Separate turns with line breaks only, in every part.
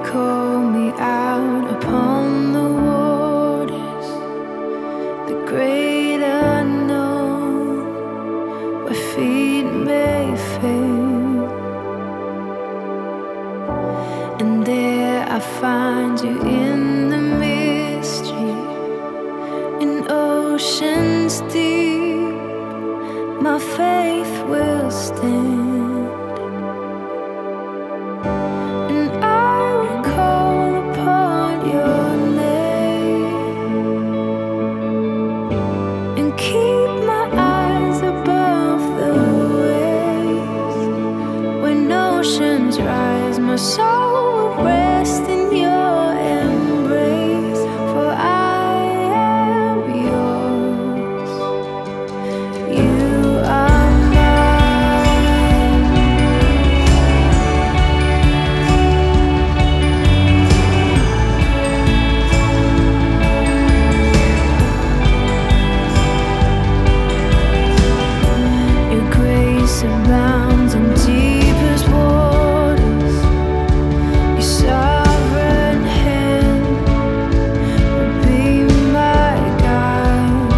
call me out upon the waters, the great unknown, where feet may fail. And there I find you in the mystery, in oceans deep, my faith will stand. Rise, my soul will rest in your embrace, for I am yours. You are mine. Your grace abounds in deepest waters. Sovereign hand will be my guide.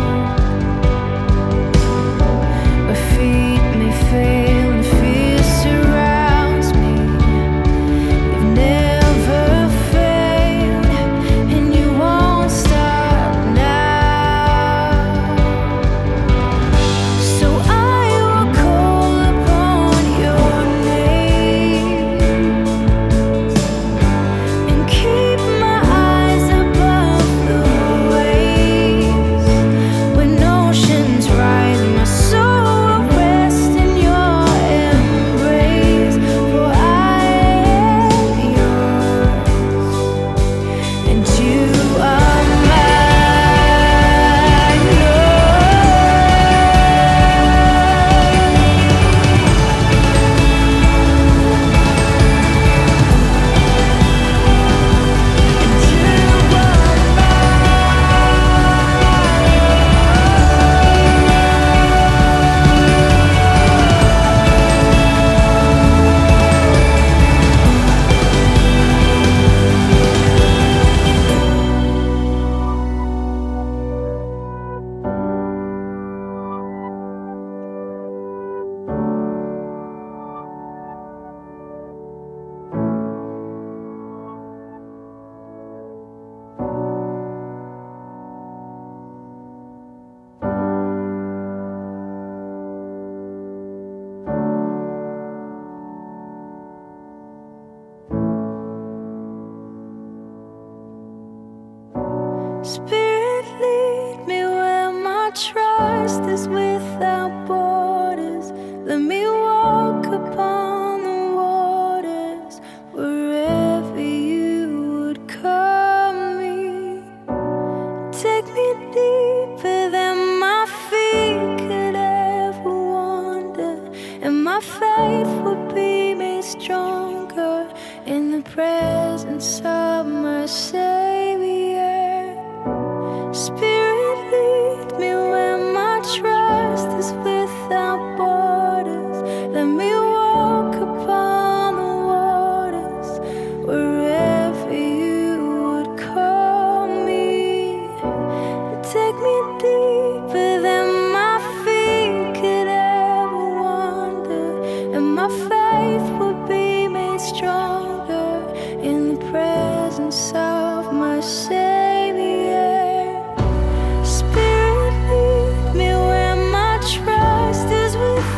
My feet may fail and fear surrounds me. You've never failed, and you won't stop now. So I will call upon your name. Spirit, lead me where my trust is without borders. Let me walk upon the waters wherever you would call me. Take me deeper than my feet could ever wander, and my faith will be made stronger in the presence of my Savior. Spirit, lead me where my trust is without borders. Let me walk upon the waters wherever you would call me. Take me deeper than my feet could ever wander, and my faith will be made stronger in the presence of my Savior. Spirit, lead me where my trust is without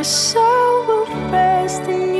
soul will rest in